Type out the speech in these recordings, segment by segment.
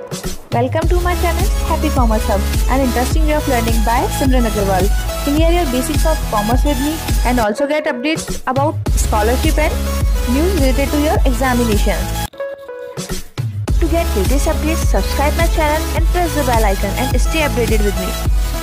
Welcome to my channel Happy Commerce Hub, an interesting way of learning by Simran Agarwal. Clear your basics of commerce with me and also get updates about scholarship and news related to your examination. To get latest updates, subscribe my channel and press the bell icon and stay updated with me.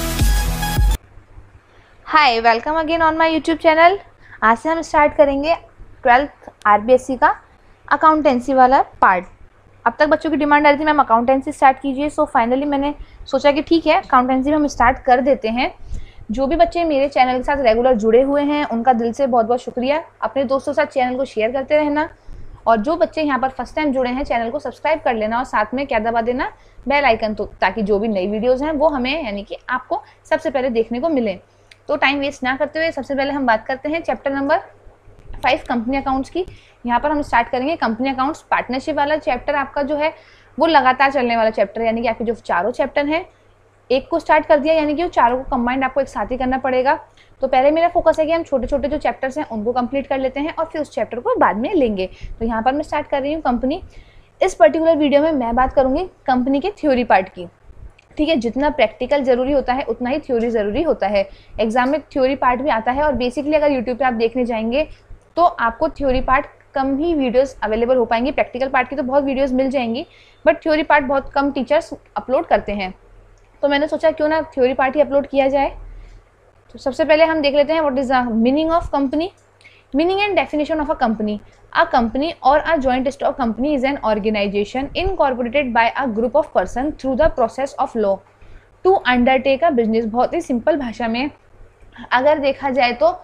Hi, welcome again on my YouTube channel. आज से हम start करेंगे 12th RBSC का accountancy वाला part. अब तक बच्चों की डिमांड आ रही थी मैम अकाउंटेंसी स्टार्ट कीजिए, सो फाइनली मैंने सोचा कि ठीक है अकाउंटेंसी में हम स्टार्ट कर देते हैं। जो भी बच्चे मेरे चैनल के साथ रेगुलर जुड़े हुए हैं उनका दिल से बहुत बहुत शुक्रिया। अपने दोस्तों के साथ चैनल को शेयर करते रहना और जो बच्चे यहाँ पर फर्स्ट टाइम जुड़े हैं चैनल को सब्सक्राइब कर लेना और साथ में क्या दबा देना, बेल आइकन, तो ताकि जो भी नई वीडियोज़ हैं वो हमें यानी कि आपको सबसे पहले देखने को मिले। तो टाइम वेस्ट ना करते हुए सबसे पहले हम बात करते हैं चैप्टर नंबर 5 कंपनी अकाउंट्स की। यहाँ पर हम स्टार्ट करेंगे कंपनी अकाउंट्स। पार्टनरशिप वाला चैप्टर आपका जो है वो लगातार चलने वाला चैप्टर है, यानी कि आपके जो चारों चैप्टर हैं एक को स्टार्ट कर दिया, यानी कि वो चारों को कंबाइंड आपको एक साथ ही करना पड़ेगा। तो पहले मेरा फोकस है कि हम छोटे छोटे जो चैप्टर्स हैं उनको कंप्लीट कर लेते हैं और फिर उस चैप्टर को बाद में लेंगे। तो यहाँ पर मैं स्टार्ट कर रही हूँ कंपनी। इस पर्टिकुलर वीडियो में मैं बात करूँगी कंपनी के थ्योरी पार्ट की। ठीक है, जितना प्रैक्टिकल जरूरी होता है उतना ही थ्योरी ज़रूरी होता है। एग्जाम में थ्योरी पार्ट भी आता है और बेसिकली अगर यूट्यूब पे आप देखने जाएंगे तो आपको थ्योरी पार्ट कम ही वीडियोस अवेलेबल हो पाएंगी। प्रैक्टिकल पार्ट की तो बहुत वीडियोस मिल जाएंगी, बट थ्योरी पार्ट बहुत कम टीचर्स अपलोड करते हैं। तो मैंने सोचा क्यों ना थ्योरी पार्ट ही अपलोड किया जाए। तो सबसे पहले हम देख लेते हैं what is the meaning of company. Meaning and definition of a company. A company or a joint stock company is an organization incorporated by a group of person through the process of law to undertake a business। बहुत ही simple भाषा में अगर देखा जाए तो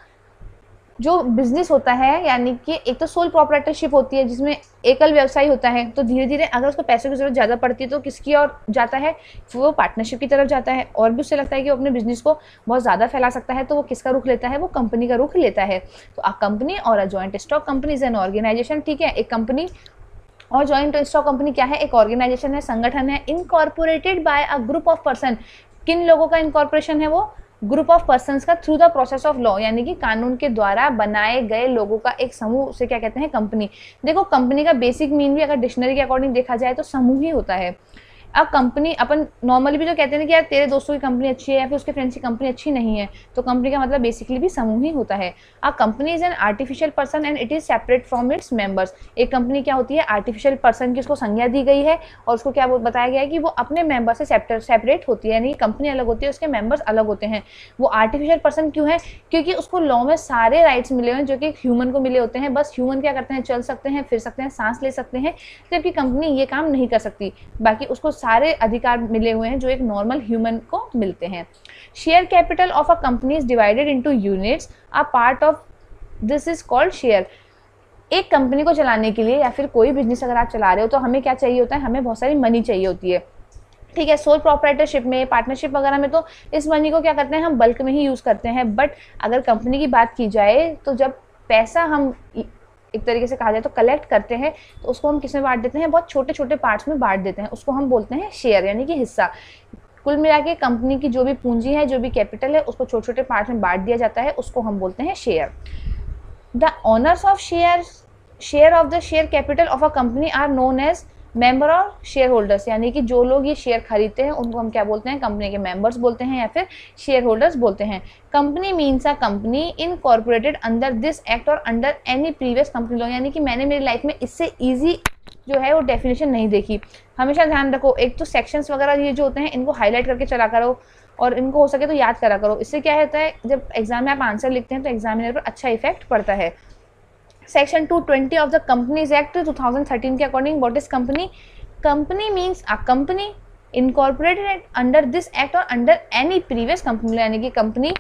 जो business होता है यानी कि एक तो सोल प्रोप्राइटरशिप होती है जिसमें एकल व्यवसाय होता है, तो धीरे धीरे अगर उसको पैसों की ज़रूरत ज़्यादा पड़ती है तो किसकी ओर जाता है, वो पार्टनरशिप की तरफ जाता है। और भी उससे लगता है कि वो अपने बिजनेस को बहुत ज़्यादा फैला सकता है तो वो किसका रुख लेता है, वो कंपनी का रुख लेता है। तो अ कंपनी और a joint stock company is an organisation. ठीक है, एक कंपनी और जॉइंट स्टॉक कंपनी क्या है, एक ऑर्गेनाइजेशन है, संगठन है। Incorporated by a group of person. किन लोगों का इनकॉर्पोरेशन है, वो ग्रुप ऑफ पर्सन्स का, through the process of law, यानी कि कानून के द्वारा बनाए गए लोगों का एक समूह से क्या कहते हैं, कंपनी। देखो कंपनी का बेसिक मीन भी अगर डिक्शनरी के अकॉर्डिंग देखा जाए तो समूह ही होता है। अब कंपनी अपन नॉर्मली भी जो कहते हैं कि यार तेरे दोस्तों की कंपनी अच्छी है या फिर उसके फ्रेंड्स की कंपनी अच्छी नहीं है, तो कंपनी का मतलब बेसिकली भी समूह ही होता है। A company is an artificial person and it is separate from its members. एक कंपनी क्या होती है, आर्टिफिशियल पर्सन की उसको संज्ञा दी गई है और उसको क्या बताया गया है कि वो अपने मेंबर से सेपरेट होती है, यानी कंपनी अलग होती है, उसके मेंबर्स अलग होते हैं। वो आर्टिफिशियल पर्सन क्यों है, क्योंकि उसको लॉ में सारे राइट्स मिले हुए हैं जो कि ह्यूमन को मिले होते हैं। बस ह्यूमन क्या करते हैं, चल सकते हैं, फिर सकते हैं, सांस ले सकते हैं, जबकि कंपनी ये काम नहीं कर सकती। बाकी उसको सारे अधिकार मिले हुए हैं जो एक नॉर्मल ह्यूमन को मिलते हैं। Share capital of a company is divided into units. A part of this is called share. एक कंपनी को चलाने के लिए या फिर कोई बिजनेस अगर आप चला रहे हो तो हमें क्या चाहिए होता है, हमें बहुत सारी मनी चाहिए होती है। ठीक है, सोल प्रोप्राइटरशिप में, पार्टनरशिप वगैरह में तो इस मनी को क्या करते हैं, हम बल्क में ही यूज़ करते हैं। बट अगर कंपनी की बात की जाए तो जब पैसा हम एक तरीके से कहा जाए तो कलेक्ट करते हैं तो उसको हम किस में बांट देते हैं, बहुत छोटे छोटे पार्ट्स में बांट देते हैं। उसको हम बोलते हैं शेयर, यानी कि हिस्सा। कुल मिला के कंपनी की जो भी पूंजी है, जो भी कैपिटल है, उसको छोटे छोटे पार्ट्स में बांट दिया जाता है, उसको हम बोलते हैं share. The owners of share of the share capital of a company are known as member और शेयर होल्डर्स। यानी कि जो लोग ये शेयर खरीदते हैं उनको हम क्या बोलते हैं, कंपनी के मेंबर्स बोलते हैं या फिर शेयर होल्डर्स बोलते हैं। Company means a company incorporated under this act और under any previous company law. यानी कि मैंने मेरी लाइफ में इससे ईजी जो है वो डेफिनेशन नहीं देखी। हमेशा ध्यान रखो, एक तो सेक्शंस वगैरह ये जो होते हैं इनको हाईलाइट करके चला करो और इनको हो सके तो याद करा करो। इससे क्या होता है, जब एग्जाम में आप आंसर लिखते हैं तो एग्जामिनर पर अच्छा इफेक्ट पड़ता है। Section 220 of the companies act 2013 के according what is company. Company means a company incorporated under this act और under any previous company law. यानी कि कंपनी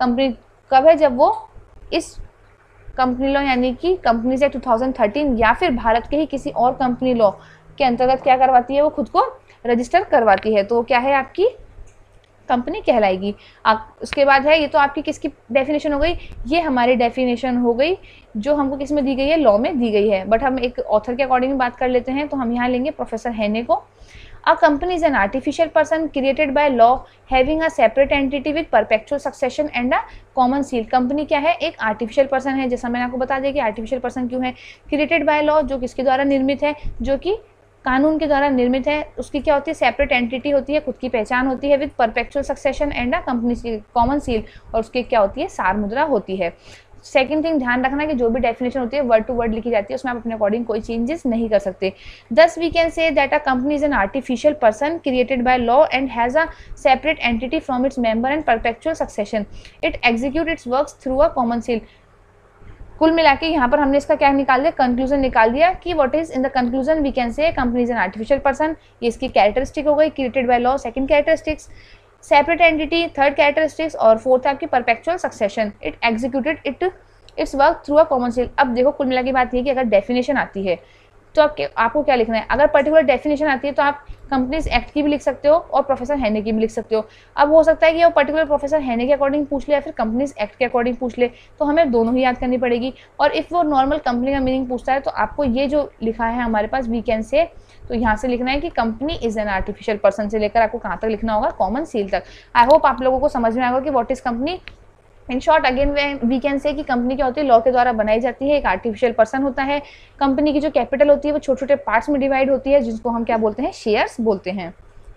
कब है, जब वो इस कंपनी लॉ यानी कि कंपनीज एक्ट 2013 या फिर भारत के ही किसी और कंपनी लॉ के अंतर्गत क्या करवाती है, वो खुद को रजिस्टर करवाती है, तो क्या है, आपकी कंपनी कहलाएगी। उसके बाद है, ये तो आपकी किसकी डेफिनेशन हो गई, ये हमारी डेफिनेशन हो गई जो हमको किस में दी गई है, लॉ में दी गई है। बट हम एक ऑथर के अकॉर्डिंग बात कर लेते हैं तो हम यहाँ लेंगे प्रोफेसर हेने को। A company is an artificial person created by law having a separate entity with perpetual succession and a common seal. कंपनी क्या है, एक आर्टिफिशियल पर्सन है, जैसा मैंने आपको बता दिया कि आर्टिफिशियल पर्सन क्यों है, क्रिएटेड बाय लॉ जो किसके द्वारा निर्मित है, जो कि कानून के द्वारा निर्मित है, उसकी क्या होती है, सेपरेट एंटिटी होती है, खुद की पहचान होती है, with perpetual succession and a company common seal, और उसकी क्या होती है, सार मुद्रा होती है। सेकंड थिंग ध्यान रखना कि जो भी डेफिनेशन होती है वर्ड टू वर्ड लिखी जाती है, उसमें आप अपने अकॉर्डिंग कोई चेंजेस नहीं कर सकते। Thus we can say that a company is an artificial person created by law and has a separate entity from its member and perpetual succession, it execute its works through a common seal. कुल मिला के यहाँ पर हमने इसका क्या निकाल दिया, कंक्लूजन निकाल दिया कि what is in the conclusion we can say company is an artificial person, ये इसकी कैरेक्टरिस्टिक हो गई, created by law second characteristics, separate entity third characteristics, और फोर्थ आपकी perpetual succession, it executed its work through a common seal. अब देखो कुल मिला की बात ये कि अगर डेफिनेशन आती है तो आपको क्या लिखना है, अगर पर्टिकुलर डेफिनेशन आती है तो आप कंपनीज एक्ट की भी लिख सकते हो और प्रोफेसर हैने की भी लिख सकते हो। अब हो सकता है कि वो पर्टिकुलर प्रोफेसर हैने के अकॉर्डिंग पूछ ले या फिर कंपनीज एक्ट के अकॉर्डिंग पूछ ले, तो हमें दोनों ही याद करनी पड़ेगी। और इफ़ वो नॉर्मल कंपनी का मीनिंग पूछता है तो आपको ये जो लिखा है हमारे पास वी कैन से, तो यहाँ से लिखना है कि company is an artificial person से लेकर आपको कहाँ तक लिखना होगा, कॉमन सील तक। आई होप आप लोगों को समझ में आएगा कि what is company. In short again we can say कि कंपनी क्या होती है, लॉ के द्वारा बनाई जाती है, एक आर्टिफिशियल पर्सन होता है, कंपनी की जो कैपिटल होती है वो छोटे छोटे पार्ट्स में डिवाइड होती है जिसको हम क्या बोलते हैं, शेयर्स बोलते हैं।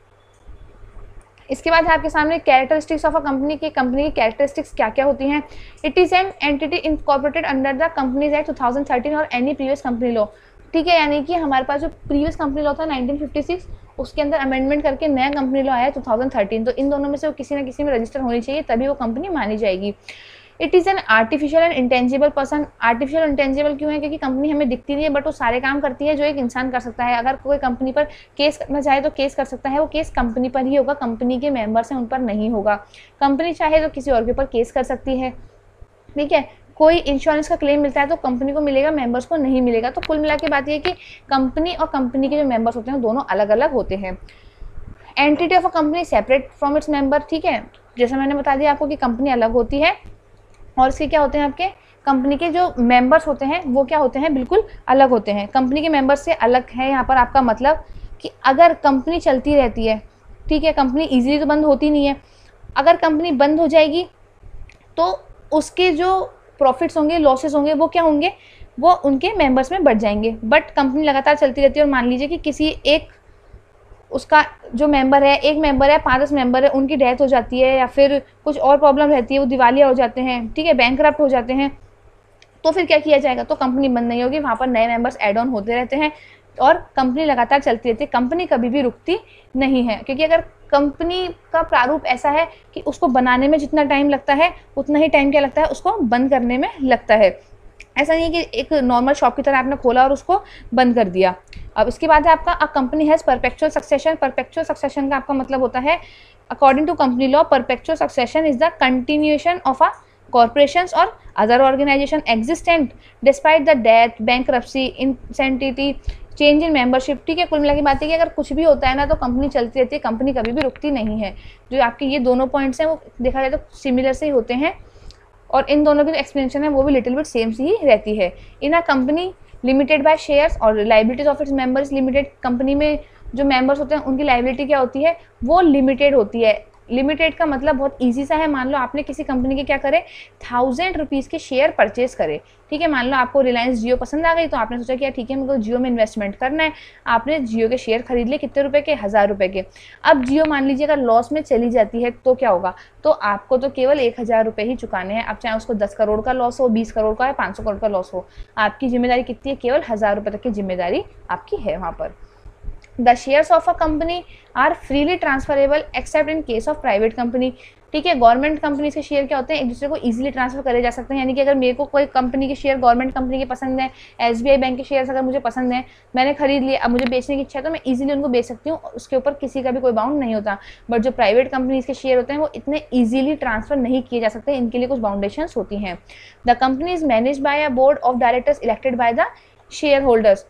इसके बाद है आपके सामने कैरेक्टरिस्टिक्स ऑफ अ कंपनी की कैरेक्टरिस्टिक्स क्या क्या होती हैं। It is an entity incorporated under the companies act 2013 और एनी प्रीवियस कंपनी लॉ, ठीक है, यानी कि हमारे पास जो प्रीवियस कंपनी लॉ था 1956 उसके अंदर अमेंडमेंट करके नया कंपनी लॉ आया 2013, तो इन दोनों में से वो किसी न किसी में रजिस्टर होनी चाहिए तभी वो कंपनी मानी जाएगी। It is an artificial and intangible person, artificial intangible क्यों है, क्योंकि कंपनी हमें दिखती नहीं है बट वो सारे काम करती है जो एक इंसान कर सकता है। अगर कोई कंपनी पर केस करना चाहे तो केस कर सकता है, वो केस कंपनी पर ही होगा, कंपनी के मेंबर्स हैं उन पर नहीं होगा। कंपनी चाहे तो किसी और के ऊपर केस कर सकती है, ठीक है। कोई इंश्योरेंस का क्लेम मिलता है तो कंपनी को मिलेगा, मेंबर्स को नहीं मिलेगा। तो कुल मिला के बात ये है कि कंपनी और कंपनी के जो मेंबर्स होते हैं दोनों अलग अलग होते हैं। Entity of a company separate from its member, ठीक है, जैसा मैंने बता दिया आपको कि कंपनी अलग होती है और इसके क्या होते हैं, आपके कंपनी के जो मेंबर्स होते हैं वो क्या होते हैं, बिल्कुल अलग होते हैं। कंपनी के मेंबर्स से अलग है यहाँ पर आपका मतलब कि अगर कंपनी चलती रहती है, ठीक है, कंपनी ईजिली तो बंद होती नहीं है, अगर कंपनी बंद हो जाएगी तो उसके जो प्रॉफिट्स होंगे, लॉसेस होंगे, वो क्या होंगे, वो उनके मेंबर्स में बढ़ जाएंगे। बट कंपनी लगातार चलती रहती है और मान लीजिए कि किसी एक उसका जो मेंबर है, एक मेंबर है, 5-10 मेंबर है, उनकी डेथ हो जाती है या फिर कुछ और प्रॉब्लम रहती है, वो दिवालिया हो जाते हैं, ठीक है, बैंकरप्ट हो जाते हैं, तो फिर क्या किया जाएगा, तो कंपनी बंद नहीं होगी, वहाँ पर नए मेंबर्स ऐड ऑन होते रहते हैं और कंपनी लगातार चलती रहती है। कंपनी कभी भी रुकती नहीं है, क्योंकि अगर कंपनी का प्रारूप ऐसा है कि उसको बनाने में जितना टाइम लगता है उतना ही टाइम क्या लगता है, उसको बंद करने में लगता है। ऐसा नहीं है कि एक नॉर्मल शॉप की तरह आपने खोला और उसको बंद कर दिया। अब इसके बाद है आपका a company has perpetual succession. Perpetual succession का आपका मतलब होता है according to company law, perpetual succession is the continuation of a corporations or other organization existent despite the death, bankruptcy, insanity, change in membership, ठीक है। कुल मिला की बात है कि अगर कुछ भी होता है ना तो कंपनी चलती रहती है, कंपनी कभी भी रुकती नहीं है। जो आपके ये दोनों पॉइंट्स हैं वो देखा जाए तो सिमिलर से ही होते हैं और इन दोनों की जो एक्सप्लेनेशन है वो भी लिटिल बिट सेम सी ही रहती है। In a company limited by shares और liabilities of its members limited, company में जो मेंबर्स होते हैं उनकी लाइबिलिटी क्या होती है, वो लिमिटेड होती है। लिमिटेड का मतलब बहुत इजी सा है, मान लो आपने किसी कंपनी के क्या करे 1000 रुपीज़ के शेयर परचेज करे, ठीक है। मान लो आपको रिलायंस जियो पसंद आ गई तो आपने सोचा कि यार ठीक है मुझे जियो में इन्वेस्टमेंट करना है, आपने जियो के शेयर खरीद लिए, कितने रुपए के, 1000 रुपये के। अब जियो मान लीजिए अगर लॉस में चली जाती है तो क्या होगा, तो आपको तो केवल 1000 रुपये ही चुकाने हैं। अब चाहे उसको 10 करोड़ का लॉस हो, 20 करोड़ का या 500 करोड़ का लॉस हो, आपकी जिम्मेदारी कितनी है, केवल 1000 रुपये तक की जिम्मेदारी आपकी है वहाँ पर। The shares of a company are freely transferable except in case of private company, ठीक है। गवर्नमेंट कंपनी के शेयर क्या होते हैं, एक दूसरे को इजीली ट्रांसफर करे जा सकते हैं। यानी कि अगर मेरे को कोई कंपनी के शेयर गवर्नमेंट कंपनी के पसंद है, SBI बैंक के शेयर्स अगर मुझे पसंद है, मैंने खरीद लिए, अब मुझे बेचने की इच्छा है तो मैं इजीली उनको बेच सकती हूँ, उसके ऊपर किसी का भी कोई बाउंड नहीं होता। बट जो प्राइवेट कंपनीज के शेयर होते हैं वो इतने ईजिली ट्रांसफर नहीं किए जा सकते, इनके लिए कुछ बाउंडेशंस होती हैं। The company is manage by a board of directors elected by the shareholders.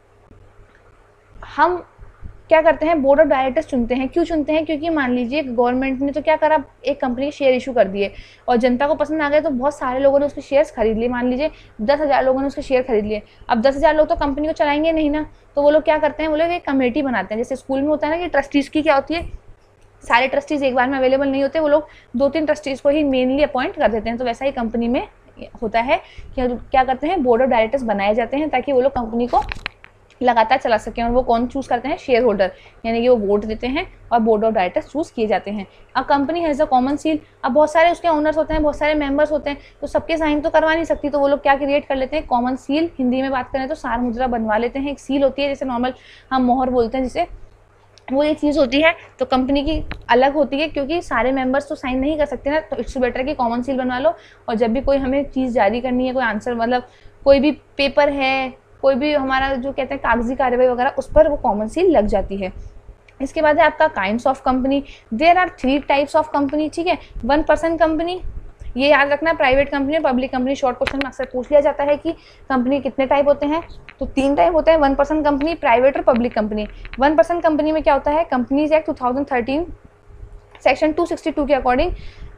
हम क्या करते हैं, बोर्ड ऑफ डायरेक्टर्स चुनते हैं। क्यों चुनते हैं, क्योंकि मान लीजिए गवर्नमेंट ने तो क्या करा, एक कंपनी के शेयर इशू कर दिए और जनता को पसंद आ गए तो बहुत सारे लोगों ने उसके शेयर्स खरीद लिए। मान लीजिए 10,000 लोगों ने उसके शेयर खरीद लिए। अब 10,000 लोग तो कंपनी को चलाएंगे नहीं ना, तो वो लोग क्या करते हैं, वो लोग एक कमेटी बनाते हैं। जैसे स्कूल में होता है ना कि ट्रस्टीज़ की क्या होती है, सारे ट्रस्टीज़ एक बार में अवेलेबल नहीं होते, वो लोग 2-3 ट्रस्टीज़ को ही मेनली अपॉइंट कर देते हैं। तो वैसा ही कंपनी में होता है कि क्या करते हैं, बोर्ड ऑफ डायरेक्टर्स बनाए जाते हैं ताकि वो लोग कंपनी को लगातार चला सकें। और वो कौन चूज़ करते हैं? शेयर होल्डर, यानी कि वो वोट देते हैं और बोर्ड ऑफ डायरेक्टर्स चूज़ किए जाते हैं। A company has a common seal, अब बहुत सारे उसके ओनर्स होते हैं, बहुत सारे मेंबर्स होते हैं, तो सबके साइन तो करवा नहीं सकती, तो वो लोग क्या क्रिएट कर लेते हैं? कॉमन सील, हिंदी में बात करें तो सार मुद्रा बनवा लेते हैं। एक सील होती है, जैसे नॉर्मल हम मोहर बोलते हैं जिसे, वो ये चीज़ होती है, तो कंपनी की अलग होती है, क्योंकि सारे मेंबर्स तो साइन नहीं कर सकते ना, तो इट्स बेटर कि कॉमन सील बनवा लो। और जब भी कोई हमें चीज़ जारी करनी है, कोई आंसर मतलब कोई भी पेपर है, कोई भी हमारा जो कहते हैं कागजी कार्रवाई वगैरह, उस पर वो कॉमन सील लग जाती है। इसके बाद है आपका kinds of company. There are 3 types of company, ठीक है। 1% कंपनी, ये याद रखना, प्राइवेट कंपनी और पब्लिक कंपनी। शॉर्ट क्वेश्चन में अक्सर पूछ लिया जाता है कि कंपनी कितने टाइप होते हैं, तो 3 टाइप होते हैं, 1% कंपनी, प्राइवेट और पब्लिक कंपनी। 1% कंपनी में क्या होता है? कंपनीज एक्ट 2013 सेक्शन 262 के according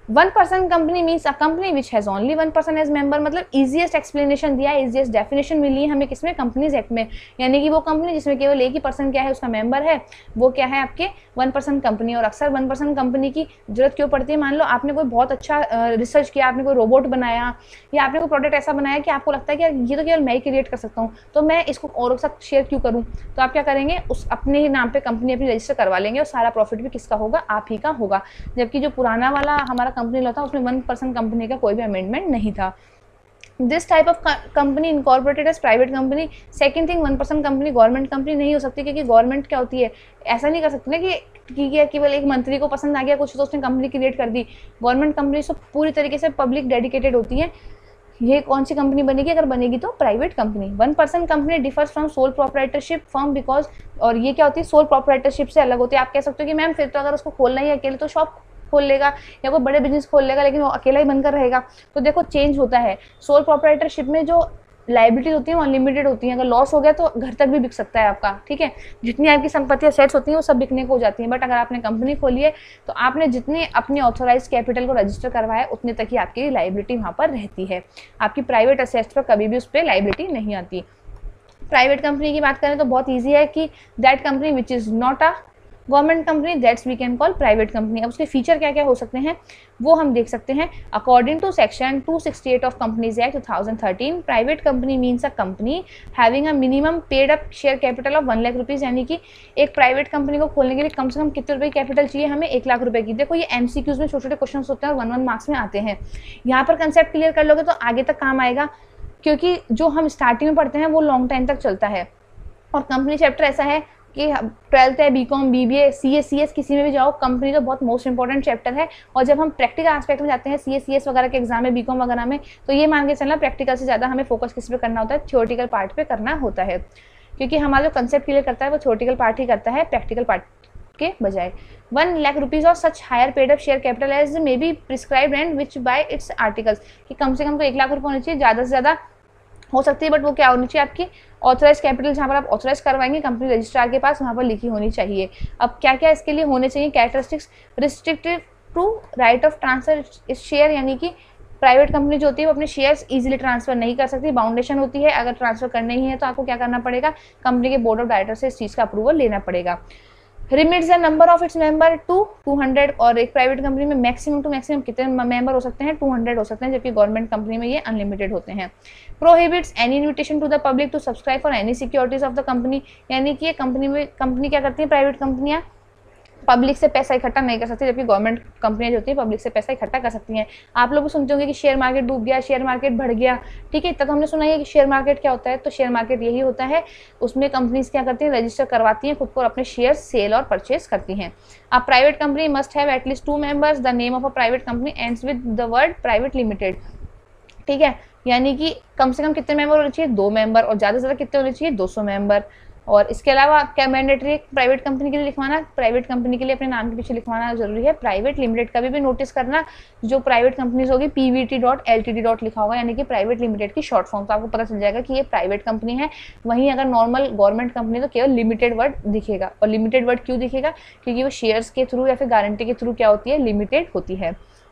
1% company means a company which has only 1% as member. मतलब ईजीएस्ट एक्सप्लेनेशन दिया है, ईजीएस्ट डेफिनेशन मिली है हमें किसमें? कंपनीज एक्ट में, यानी कि वो कंपनी जिसमें केवल एक ही पर्सन क्या है, उसका मेंबर है, वो क्या है? आपके 1% कंपनी। और अक्सर 1% कंपनी की जरूरत क्यों पड़ती है? मान लो आपने कोई बहुत अच्छा रिसर्च किया, आपने कोई रोबोट बनाया या आपने कोई प्रोडक्ट ऐसा बनाया कि आपको लगता है कि ये तो केवल मैं ही क्रिएट कर सकता हूँ, तो मैं इसको औरों के साथ शेयर क्यों करूँ? तो आप क्या करेंगे? उस अपने ही नाम पे कंपनी अपनी रजिस्टर करवा लेंगे और सारा प्रॉफिट भी किसका होगा? आप ही का होगा। जबकि जो पुराना वाला हमारा कंपनी लॉ था, उसमें 1% कंपनी का कोई भी अमेंडमेंट नहीं था। This type of company incorporated as private company. Second thing, 1% company government company नहीं हो सकती, क्योंकि गवर्नमेंट क्या होती है, ऐसा नहीं कर सकती ना कि केवल एक मंत्री को पसंद आ गया कुछ तो उसने कंपनी क्रिएट कर दी। गवर्नमेंट कंपनी सब पूरी तरीके से पब्लिक डेडिकेटेड होती है। ये कौन सी कंपनी बनेगी? अगर बनेगी तो private company. 1% company differs from sole proprietorship firm because, और ये क्या होती है? सोल प्रोप्राइटरशिप से अलग होती है। आप कह सकते हो कि मैम फिर तो अगर उसको खोलना ही अकेले तो शॉप खोल लेगा या कोई बड़े बिजनेस खोल लेगा, लेकिन वो अकेला ही बनकर रहेगा। तो देखो चेंज होता है। सोल प्रोप्राइटरशिप में जो लाइबिलिटी होती है वो अनलिमिटेड होती है, अगर लॉस हो गया तो घर तक भी बिक सकता है आपका, ठीक है। जितनी आपकी संपत्ति असेट्स होती हैं वो सब बिकने को हो जाती हैं, बट अगर आपने कंपनी खोली है तो आपने जितने अपनी ऑथोराइज कैपिटल को रजिस्टर करवाया उतने तक ही आपकी लाइबिलिटी वहाँ पर रहती है। आपकी प्राइवेट असेट्स पर कभी भी उस पर लाइबिलिटी नहीं आती। प्राइवेट कंपनी की बात करें तो बहुत ईजी है कि that company which is not a government company, that's we can call private company. अब उसके फीचर क्या क्या हो सकते हैं वो हम देख सकते हैं। According to section 268 of companies act 2013, private company means a company having a minimum paid up share capital of 1 lakh rupees, यानी कि एक प्राइवेट कंपनी को खोलने के लिए कम से कम कितने रुपए कैपिटल चाहिए? हमें 1 लाख रुपए की। देखो ये एमसीक्यूज में छोटे छोटे क्वेश्चन होते हैं और 1 मार्क्स में आते हैं। यहाँ पर कंसेप्ट क्लियर कर लोगे तो आगे तक काम आएगा, क्योंकि जो हम स्टार्टिंग में पढ़ते हैं वो लॉन्ग टाइम तक चलता है। और कंपनी चैप्टर ऐसा है कि 12th है, बीकॉम, बीबीए, सीएस किसी में भी जाओ, कंपनी तो बहुत मोस्ट इंपॉर्टेंट चैप्टर है। और जब हम प्रैक्टिकल एस्पेक्ट में जाते हैं सीएस वगैरह के एग्जाम में, बीकॉम वगैरह में, तो ये मान के चलना प्रैक्टिकल से ज़्यादा हमें फोकस किस पे करना होता है? थ्योरेटिकल पार्ट पे करना होता है, क्योंकि हमारा जो कंसेप्ट क्लियर करता है वो थ्योरेटिकल पार्ट ही करता है प्रैक्टिकल पार्ट के बजाय। 1 लाख रुपीज़ और such higher paid up share capital as may be prescribed and which by its articles, कि कम से कम तो 1 लाख रुपये होनी चाहिए, ज़्यादा से ज़्यादा हो सकती है, बट वो क्या होनी चाहिए? आपकी ऑथराइज कैपिटल, जहाँ पर आप ऑथराइज करवाएंगे कंपनी रजिस्ट्रार के पास, वहाँ पर लिखी होनी चाहिए। अब क्या क्या इसके लिए होने चाहिए characteristics? Restricted to right of transfer is share, यानी कि प्राइवेट कंपनी जो होती है वो अपने शेयर्स इजीली ट्रांसफर नहीं कर सकती, बाउंडेशन होती है। अगर ट्रांसफर करने ही है तो आपको क्या करना पड़ेगा? कंपनी के बोर्ड ऑफ डायरेक्टर से इस चीज़ का अप्रूवल लेना पड़ेगा। Limits the number of its member to 200, और एक प्राइवेट कंपनी में मैक्सिमम टू मैक्सिमम कितने मेंबर हो सकते हैं? 200 हो सकते हैं, जबकि गवर्नमेंट कंपनी में ये अनलिमिटेड होते हैं। Prohibits any invitation to the public to subscribe for any securities of the company, यानी कि कंपनी क्या करती है प्राइवेट कंपनियां? पब्लिक से पैसा इकट्ठा नहीं कर सकती, जबकि गवर्नमेंट कंपनियां जो होती है पब्लिक से पैसा इकट्ठा कर सकती हैं। आप लोग भी सुनते होंगे कि शेयर मार्केट डूब गया, शेयर मार्केट बढ़ गया, ठीक है। इतना तो हमने सुना है कि शेयर मार्केट क्या होता है, तो शेयर मार्केट यही होता है, उसमें कंपनीज क्या करती हैं? रजिस्टर करवाती हैं खुद को और अपने शेयर सेल और परचेज करती हैं। अब private company must have at least 2 members. The name of a private company ends with the word private limited, ठीक है। यानी कि कम से कम कितने मेंबर होने चाहिए? 2 मेंबर, और ज़्यादा से ज़्यादा कितने होने चाहिए? 200 मेंबर। और इसके अलावा क्या मैंडेटरी प्राइवेट कंपनी के लिए लिखवाना? प्राइवेट कंपनी के लिए अपने नाम के पीछे लिखवाना जरूरी है प्राइवेट लिमिटेड। कभी भी नोटिस करना जो प्राइवेट कंपनीज होगी pvt.ltd. लिखा होगा, यानी कि प्राइवेट लिमिटेड की शॉर्ट फॉर्म, तो आपको पता चल जाएगा कि ये प्राइवेट कंपनी है। वहीं अगर नॉर्मल गवर्नमेंट कंपनी तो केवल लिमिटेड वर्ड दिखेगा। और लिमिटेड वर्ड क्यों दिखेगा? क्योंकि वो शेयर्स के थ्रू या फिर गारंटी के थ्रू क्या होती है? लिमिटेड होती है।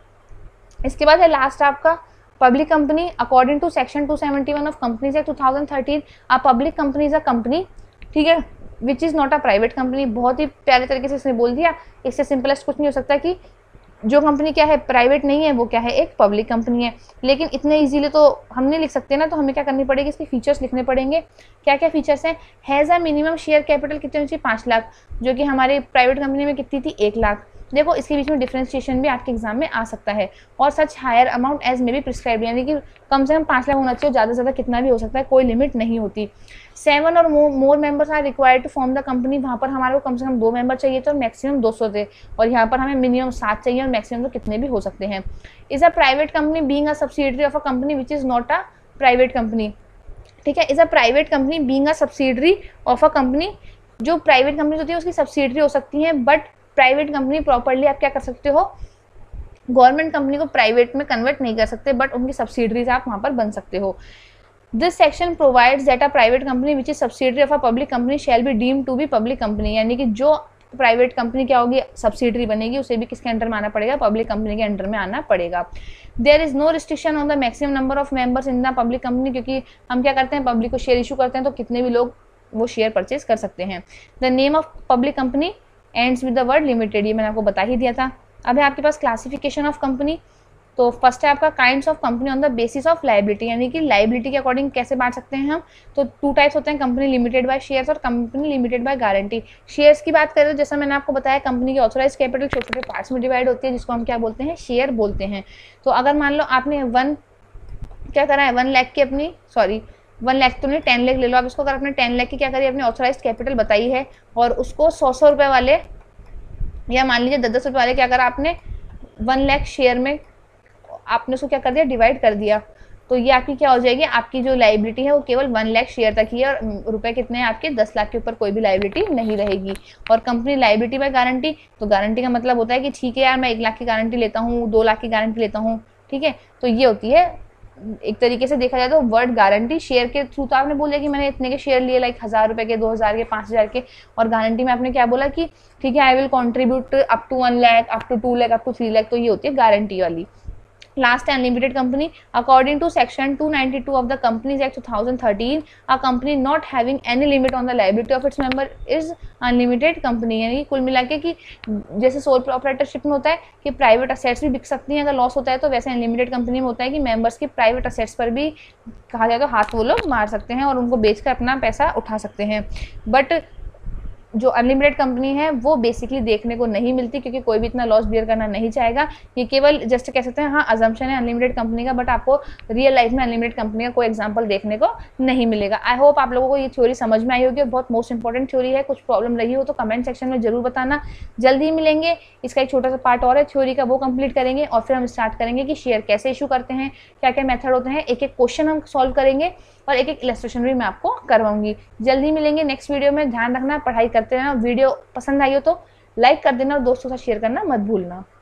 इसके बाद है लास्ट आपका public company. According to section 271 of companies act 2013, a public company is a company, ठीक है, which is not a private company. बहुत ही प्यारे तरीके से इसने बोल दिया, इससे सिंपलेस्ट कुछ नहीं हो सकता कि जो कंपनी क्या है, प्राइवेट नहीं है, वो क्या है, एक पब्लिक कंपनी है। लेकिन इतने इजीली तो हम नहीं लिख सकते ना, तो हमें क्या करनी पड़ेगी, इसके फीचर्स लिखने पड़ेंगे। क्या क्या फीचर्स हैं? Has a minimum share capital कितनी होनी चाहिए, 5 लाख, जो कि हमारी प्राइवेट कंपनी में कितनी थी, 1 लाख। देखो इसके बीच में डिफरेंशिएशन भी आपके एग्जाम में आ सकता है। और such higher amount as may be prescribe, यानी कि कम से कम 5 लाख होना चाहिए, ज़्यादा से ज़्यादा कितना भी हो सकता है, कोई लिमिट नहीं होती। 7 और more members are required to form the company, वहाँ पर हमारे को कम से कम 2 मेंबर चाहिए थे और मैक्सिमम 200 थे, और यहाँ पर हमें मिनिमम 7 चाहिए और मैक्सिमम तो कितने भी हो सकते हैं। Is a private company being a subsidiary of a company which is not a private company, ठीक है। Is a private company being a subsidiary of a company, जो प्राइवेट कंपनी होती है उसकी सब्सिडरी हो सकती है, बट प्राइवेट कंपनी प्रॉपरली आप क्या कर सकते हो, गवर्नमेंट कंपनी को प्राइवेट में कन्वर्ट नहीं कर सकते, बट उनकी सब्सिडरीज आप वहाँ पर बन सकते हो। This section provides that a private company which is subsidiary of a public company shall be deem to be public company, यानी कि जो प्राइवेट कंपनी क्या होगी, सब्सिडरी बनेगी, उसे भी किसके अंडर में आना पड़ेगा, पब्लिक कंपनी के अंडर में आना पड़ेगा। There is no restriction on the maximum number of members in the public company, क्योंकि हम क्या करते हैं, पब्लिक को शेयर इशू करते हैं, तो कितने भी लोग वो शेयर परचेज कर सकते हैं। The name of public company ends with the word limited, ये मैंने आपको बता ही दिया था। अब है आपके पास क्लासिफिकेशन ऑफ कंपनी। तो फर्स्ट है आपका kinds of company on the basis of liability, यानी कि लाइबिलिटी के अकॉर्डिंग कैसे बांट सकते हैं हम। तो 2 टाइप्स होते हैं, कंपनी लिमिटेड बाय शेयर्स और company limited by guarantee. Shares की बात करें तो जैसा मैंने आपको बताया, कंपनी की ऑथराइज कैपिटल छोटे छोटे पार्ट्स में डिवाइड होती है, जिसको हम क्या बोलते हैं, शेयर बोलते हैं। तो अगर मान लो आपने 1 लाख की अपनी 1 लाख तो नहीं, 10 लाख ले लो आप इसको, अगर आपने 10 लाख की क्या करी, अपनी ऑथराइज कैपिटल बताई है, और उसको 100 रुपये वाले या मान लीजिए 10 रुपये वाले क्या करा आपने, 1 लाख शेयर में आपने उसको क्या कर दिया, डिवाइड कर दिया। तो ये आपकी क्या हो जाएगी, आपकी जो लाइबिलिटी है वो केवल 1 लाख शेयर तक ही है, और रुपए कितने हैं आपके, 10 लाख के ऊपर कोई भी लाइबिलिटी नहीं रहेगी। और कंपनी लाइबिलिटी बाय गारंटी, तो गारंटी का मतलब होता है कि ठीक है यार, मैं 1 लाख की गारंटी लेता हूँ, 2 लाख की गारंटी लेता हूँ, ठीक है। तो ये होती है एक तरीके से देखा जाए तो वर्ड गारंटी। शेयर के थ्रू तो आपने बोला कि मैंने इतने के शेयर लिए, लाइक 1000 रुपये के, 2000 के, 5000 के, और गारंटी में आपने क्या बोला कि ठीक है, I will contribute up to 1 lakh, up to 2 lakh, up to 3 lakh. तो ये होती है गारंटी वाली। Last unlimited company, according to section 292 of the Companies Act 2013, a company not having any limit on the liability of its member is unlimited company। यानी कुल मिला के कि जैसे सोल प्रोप्राइटरशिप में होता है कि प्राइवेट असेट्स भी बिक सकती हैं अगर लॉस होता है, तो वैसे अनलिमिटेड कंपनी में होता है कि मेंबर्स की प्राइवेट असेट्स पर भी कहा जाए तो हाथ वो लोग मार सकते हैं और उनको बेचकर अपना पैसा उठा सकते हैं। बट जो अनलिमिटेड कंपनी है वो बेसिकली देखने को नहीं मिलती, क्योंकि कोई भी इतना लॉस बियर करना नहीं चाहेगा। ये केवल जस्ट कह सकते हैं हाँ अजम्पशन है अनलिमिटेड कंपनी का, बट आपको रियल लाइफ में अनलिमिटेड कंपनी का कोई एग्जांपल देखने को नहीं मिलेगा। आई होप आप लोगों को ये थ्योरी समझ में आई होगी और बहुत मोस्ट इंपॉर्टेंट थ्योरी है। कुछ प्रॉब्लम रही हो तो कमेंट सेक्शन में जरूर बताना। जल्दी ही मिलेंगे, इसका एक छोटा सा पार्ट और है थ्योरी का, वो कंप्लीट करेंगे और फिर हम स्टार्ट करेंगे कि शेयर कैसे इशू करते हैं, क्या क्या मेथड होते हैं, एक एक क्वेश्चन हम सॉल्व करेंगे और एक एक इलस्ट्रेशन भी मैं आपको करवाऊंगी। जल्दी मिलेंगे नेक्स्ट वीडियो में। ध्यान रखना, पढ़ाई करते रहना। वीडियो पसंद आई हो तो लाइक कर देना और दोस्तों के साथ शेयर करना मत भूलना।